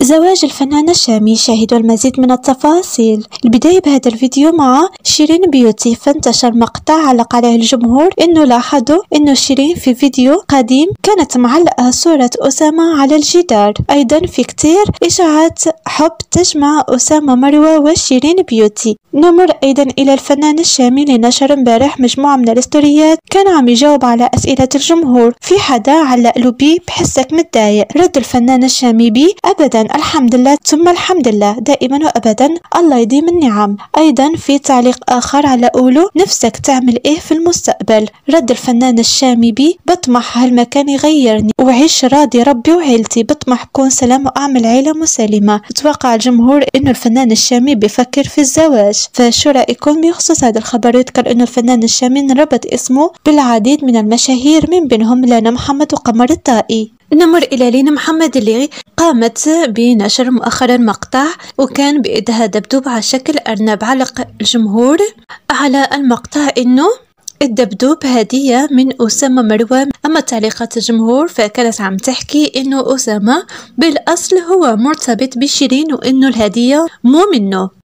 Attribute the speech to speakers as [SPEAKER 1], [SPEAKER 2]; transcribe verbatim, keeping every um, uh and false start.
[SPEAKER 1] زواج الفنان الشامي. شاهدوا المزيد من التفاصيل. البداية بهذا الفيديو مع شيرين بيوتي، فانتشر مقطع علق عليه الجمهور انه لاحظوا انه شيرين في فيديو قديم كانت معلقة صورة أسامة على الجدار. ايضا في كتير اشاعات حب تجمع أسامة مروة وشيرين بيوتي. نمر ايضا الى الفنان الشامي اللي نشر امبارح مجموعة من الاستوريات كان عم يجاوب على اسئلة الجمهور. في حدا علق له بي بحسك متضايق، رد الفنان الشامي بي ابدا الحمد لله ثم الحمد لله دائما وابدا الله يديم النعم. ايضا في تعليق اخر على قوله نفسك تعمل ايه في المستقبل، رد الفنان الشامي بي بطمح هالمكان يغيرني وعيش راضي ربي وعيلتي، بطمح كون سلام واعمل عيلة مسالمة. توقع الجمهور انه الفنان الشامي بيفكر في الزواج، فشو رايكم بخصوص هذا الخبر؟ يذكر انه الفنان الشامي ربط اسمه بالعديد من المشاهير من بينهم لانا محمد وقمر الطائي. نمر إلى لينا محمد اللي قامت بنشر مؤخرا مقطع وكان بإيدها دبدوب على شكل أرنب. علق الجمهور على المقطع إنه الدبدوب هدية من أسامة مروة. أما تعليقات الجمهور فكانت عم تحكي إنه أسامة بالأصل هو مرتبط بشيرين وإنه الهدية مو منه.